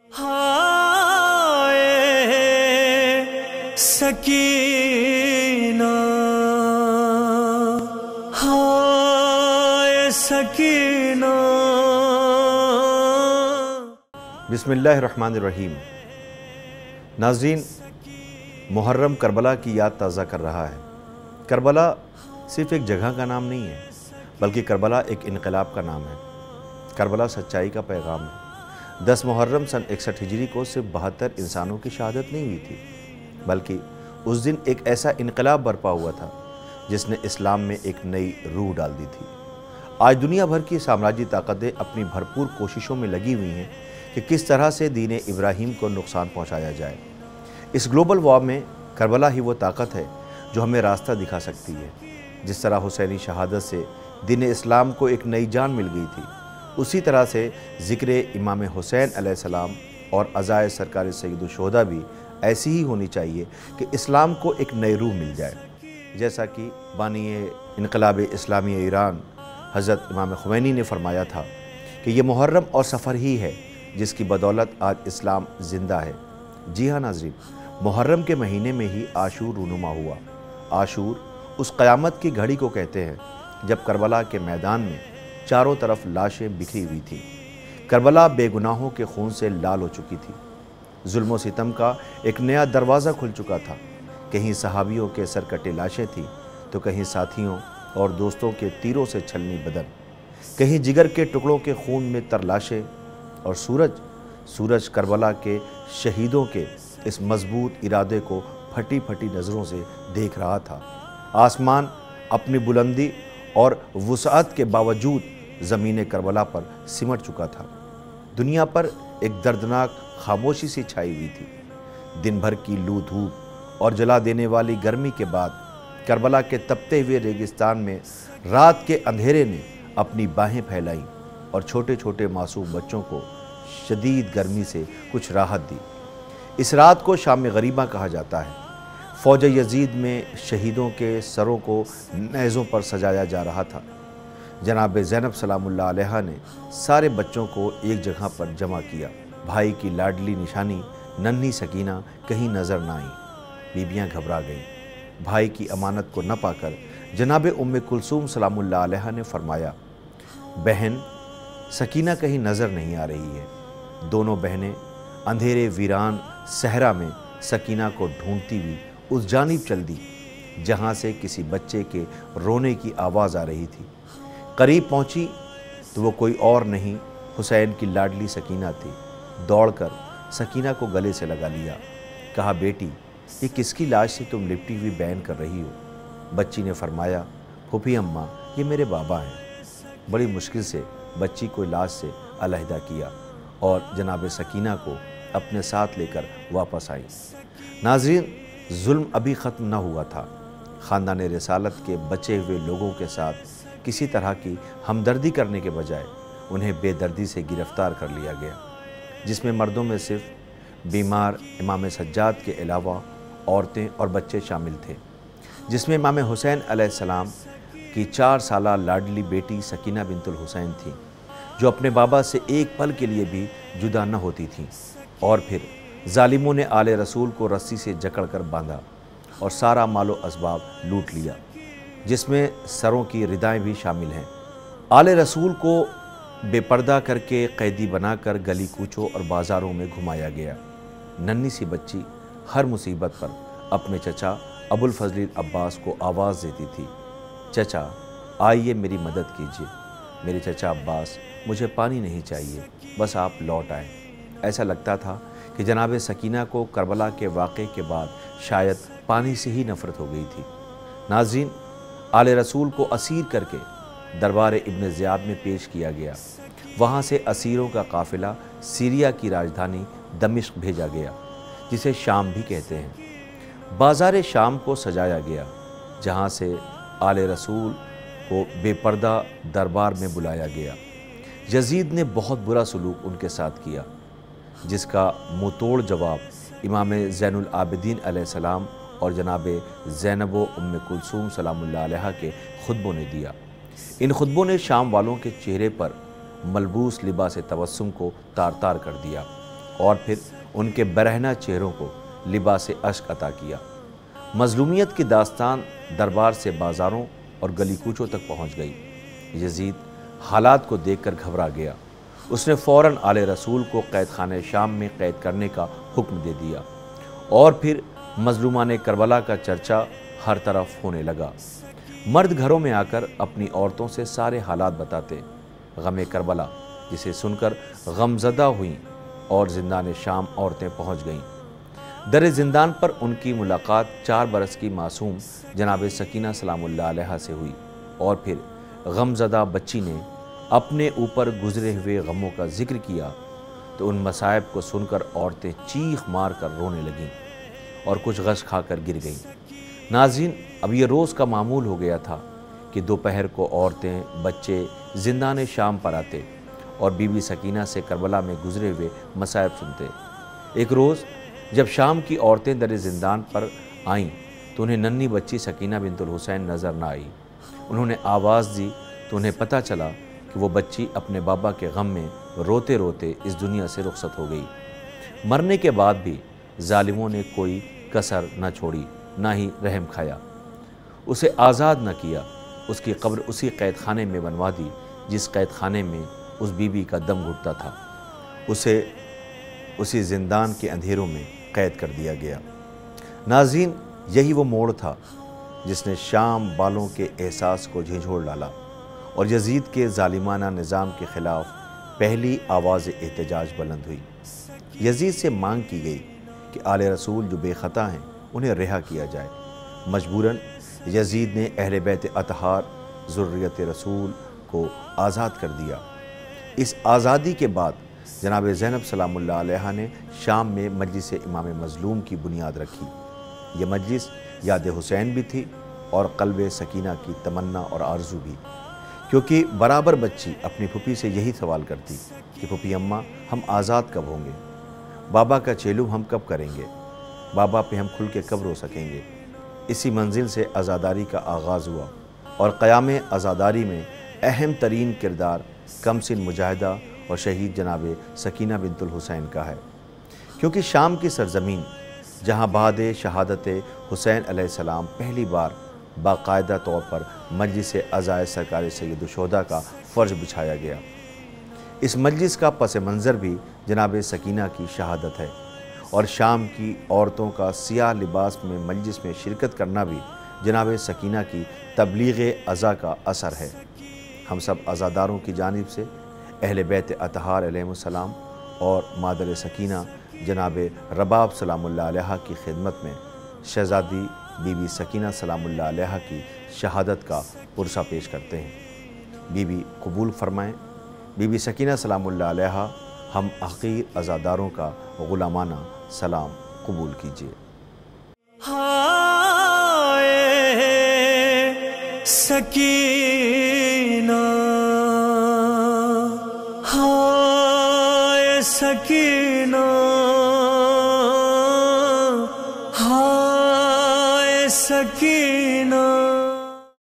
ہائے سکینہ، ہائے سکینہ۔ بسم اللہ الرحمن الرحیم۔ ناظرین، محرم کربلا کی یاد تازہ کر رہا ہے۔ کربلا صرف ایک جگہ کا نام نہیں ہے، بلکہ کربلا ایک انقلاب کا نام ہے۔ کربلا سچائی کا پیغام ہے۔ 10 محرم سن 61 ہجری کو صرف 72 انسانوں کی شہادت نہیں ہوئی تھی، بلکہ اس دن ایک ایسا انقلاب برپا ہوا تھا جس نے اسلام میں ایک نئی روح ڈال دی تھی۔ آج دنیا بھر کی سامراجی طاقتیں اپنی بھرپور کوششوں میں لگی ہوئی ہیں کہ کس طرح سے دین ابراہیم کو نقصان پہنچایا جائے۔ اس گلوبل وار میں کربلا ہی وہ طاقت ہے جو ہمیں راستہ دکھا سکتی ہے۔ جس طرح حسینی شہادت سے دین اسلام کو ایک نئی جان مل گئی تھی، اسی طرح سے ذکر امام حسین علیہ السلام اور عزائے سرکار سید الشہداء بھی ایسی ہی ہونی چاہیے کہ اسلام کو ایک نئی روح مل جائے۔ جیسا کہ بانی انقلاب اسلامی ایران حضرت امام خمینی نے فرمایا تھا کہ یہ محرم اور سفر ہی ہے جس کی بدولت آج اسلام زندہ ہے۔ جی ہاں ناظرین، محرم کے مہینے میں ہی عاشور رونما ہوا۔ عاشور اس قیامت کی گھڑی کو کہتے ہیں جب کربلا کے میدان میں چاروں طرف لاشیں بکھری ہوئی تھیں۔ کربلا بے گناہوں کے خون سے لال ہو چکی تھی۔ ظلم و ستم کا ایک نیا دروازہ کھل چکا تھا۔ کہیں صحابیوں کے سر کٹے لاشیں تھیں تو کہیں ساتھیوں اور دوستوں کے تیروں سے چھلنی بدن، کہیں جگر کے ٹکڑوں کے خون میں تر لاشیں، اور سورج کربلا کے شہیدوں کے اس مضبوط ارادے کو پھٹی پھٹی نظروں سے دیکھ رہا تھا۔ آسمان اپنی بلندی اور وسعت کے باوجود زمین کربلا پر سمٹ چکا تھا۔ دنیا پر ایک دردناک خاموشی سی چھائی ہوئی تھی۔ دن بھر کی لو دھوپ اور جلا دینے والی گرمی کے بعد کربلا کے تپتے ہوئے ریگستان میں رات کے اندھیرے نے اپنی باہیں پھیلائیں اور چھوٹے چھوٹے معصوم بچوں کو شدید گرمی سے کچھ راحت دی۔ اس رات کو شام غریبہ کہا جاتا ہے۔ فوج یزید میں شہیدوں کے سروں کو نیزوں پر سجایا جا رہا تھا۔ جناب زینب سلام اللہ علیہ نے سارے بچوں کو ایک جگہ پر جمع کیا۔ بھائی کی لاڈلی نشانی ننھی سکینہ کہیں نظر نہ آئی۔ بیبیاں گھبرا گئیں۔ بھائی کی امانت کو نہ پا کر جناب ام کلثوم سلام اللہ علیہ نے فرمایا، بہن سکینہ کہیں نظر نہیں آ رہی ہے۔ دونوں بہنیں اندھیرے ویران صحرا میں سکینہ کو ڈھونڈتی ہوئی اس جانب چل دی جہاں سے کسی بچے کے رونے کی آواز آ رہی تھی۔ قریب پہنچی تو وہ کوئی اور نہیں حسین کی لاڈلی سکینہ تھی۔ دوڑ کر سکینہ کو گلے سے لگا لیا، کہا، بیٹی یہ کس کی لاش سے تم لپٹی ہوئی بیان کر رہی ہو؟ بچی نے فرمایا، پھوپھی اماں یہ میرے بابا ہیں۔ بڑی مشکل سے بچی کو لاش سے علیحدہ کیا اور جناب سکینہ کو اپنے ساتھ لے کر واپس آئی۔ ناظرین، ظلم ابھی ختم نہ ہوا تھا۔ خاندان رسالت کے بچے ہوئے لوگوں کے ساتھ کسی طرح کی ہمدردی کرنے کے بجائے انہیں بے دردی سے گرفتار کر لیا گیا، جس میں مردوں میں صرف بیمار امام سجاد کے علاوہ عورتیں اور بچے شامل تھے، جس میں امام حسین علیہ السلام کی 4 سالہ لاڈلی بیٹی سکینہ بنت الحسین تھی، جو اپنے بابا سے ایک پل کے لیے بھی جدا نہ ہوتی تھیں۔ اور پھر ظالموں نے آل رسول کو رسی سے جکڑ کر باندھا اور سارا مال و اسباب لوٹ لیا، جس میں سروں کی ردائیں بھی شامل ہیں۔ آل رسول کو بے پردہ کر کے قیدی بنا کر گلی کوچوں اور بازاروں میں گھمایا گیا۔ ننھی سی بچی ہر مصیبت پر اپنے چچا ابو الفضل عباس کو آواز دیتی تھی، چچا آئیے میری مدد کیجیے، میرے چچا عباس مجھے پانی نہیں چاہیے، بس آپ لوٹ آئیں۔ ایسا لگتا تھا کہ جناب سکینہ کو کربلا کے واقعے کے بعد شاید پانی سے ہی نفرت ہو گئی تھی۔ ناظرین، آل رسول کو اسیر کر کے دربار ابن زیاد میں پیش کیا گیا۔ وہاں سے اسیروں کا قافلہ سیریا کی راجدھانی دمشق بھیجا گیا، جسے شام بھی کہتے ہیں۔ بازار شام کو سجایا گیا، جہاں سے آل رسول کو بے پردہ دربار میں بلایا گیا۔ یزید نے بہت برا سلوک ان کے ساتھ کیا، جس کا منہ توڑ جواب امام زین العابدین علیہ السلام اور جناب زینب و ام کلثوم سلام اللہ علیہ کے خطبوں نے دیا۔ ان خطبوں نے شام والوں کے چہرے پر ملبوس لباس تبسم کو تار تار کر دیا اور پھر ان کے برہنہ چہروں کو لباس اشک عطا کیا۔ مظلومیت کی داستان دربار سے بازاروں اور گلی کوچوں تک پہنچ گئی۔ یزید حالات کو دیکھ کر گھبرا گیا۔ اس نے فوراً آل رسول کو قید خانہ شام میں قید کرنے کا حکم دے دیا، اور پھر مظلومان کربلا کا چرچا ہر طرف ہونے لگا۔ مرد گھروں میں آ کر اپنی عورتوں سے سارے حالات بتاتے۔ غم کربلا جسے سن کر غمزدہ ہوئیں اور زندان شام عورتیں پہنچ گئیں۔ در زندان پر ان کی ملاقات 4 برس کی معصوم جناب سکینہ سلام اللہ علیہ سے ہوئی، اور پھر غمزدہ بچی نے اپنے اوپر گزرے ہوئے غموں کا ذکر کیا تو ان مصائب کو سن کر عورتیں چیخ مار کر رونے لگیں اور کچھ غش کھا کر گر گئیں۔ ناظرین، اب یہ روز کا معمول ہو گیا تھا کہ دوپہر کو عورتیں بچے زندان شام پر آتے اور بی بی سکینہ سے کربلا میں گزرے ہوئے مصائب سنتے۔ ایک روز جب شام کی عورتیں در زندان پر آئیں تو انہیں ننھی بچی سکینہ بنت الحسین نظر نہ آئی۔ انہوں نے آواز دی تو انہیں پتہ چلا کہ وہ بچی اپنے بابا کے غم میں روتے روتے اس دنیا سے رخصت ہو گئی۔ مرنے کے بعد بھی ظالموں نے کوئی کسر نہ چھوڑی، نہ ہی رحم کھایا۔ اسے آزاد نہ کیا، اس کی قبر اسی قید خانے میں بنوا دی جس قید خانے میں اس بی بی کا دم گھٹتا تھا۔ اسے اسی زندان کے اندھیروں میں قید کر دیا گیا۔ ناظرین، یہی وہ موڑ تھا جس نے شام والوں کے احساس کو جھنجھوڑ ڈالا اور یزید کے ظالمانہ نظام کے خلاف پہلی آواز احتجاج بلند ہوئی۔ یزید سے مانگ کی گئی کہ آل رسول جو بے خطا ہیں انہیں رہا کیا جائے۔ مجبوراً یزید نے اہل بیت اطہار ذریت رسول کو آزاد کر دیا۔ اس آزادی کے بعد جناب زینب سلام اللہ علیہ نے شام میں مجلس امام مظلوم کی بنیاد رکھی۔ یہ مجلس یاد حسین بھی تھی اور قلب سکینہ کی تمنا اور آرزو بھی، کیونکہ برابر بچی اپنی پھوپھی سے یہی سوال کرتی کہ پھوپھی اماں، ہم آزاد کب ہوں گے؟ بابا کا چیلم ہم کب کریں گے؟ بابا پہ ہم کھل کے کب رو سکیں گے؟ اسی منزل سے عزاداری کا آغاز ہوا، اور قیام عزاداری میں اہم ترین کردار کمسن مجاہدہ اور شہید جناب سکینہ بنت الحسین کا ہے، کیونکہ شام کی سرزمین جہاں بعد شہادت حسین علیہ السلام پہلی بار باقاعدہ طور پر مجلس عزائے سرکار سید الشہداء کا فرش بچھایا گیا، اس مجلس کا پس منظر بھی جناب سکینہ کی شہادت ہے، اور شام کی عورتوں کا سیاہ لباس میں مجلس میں شرکت کرنا بھی جناب سکینہ کی تبلیغ عزا کا اثر ہے۔ ہم سب عزاداروں کی جانب سے اہل بیت اطہار علیہ السلام اور مادر سکینہ جناب رباب سلام اللہ علیہ کی خدمت میں شہزادی بی بی سکینہ سلام اللہ علیہ کی شہادت کا پرسہ پیش کرتے ہیں۔ بی بی قبول فرمائیں۔ بی بی سکینہ سلام اللہ علیہ، ہم حقیر عزاداروں کا غلامانہ سلام قبول کیجیے۔ ہائے سکینہ، ہائے سکینہ،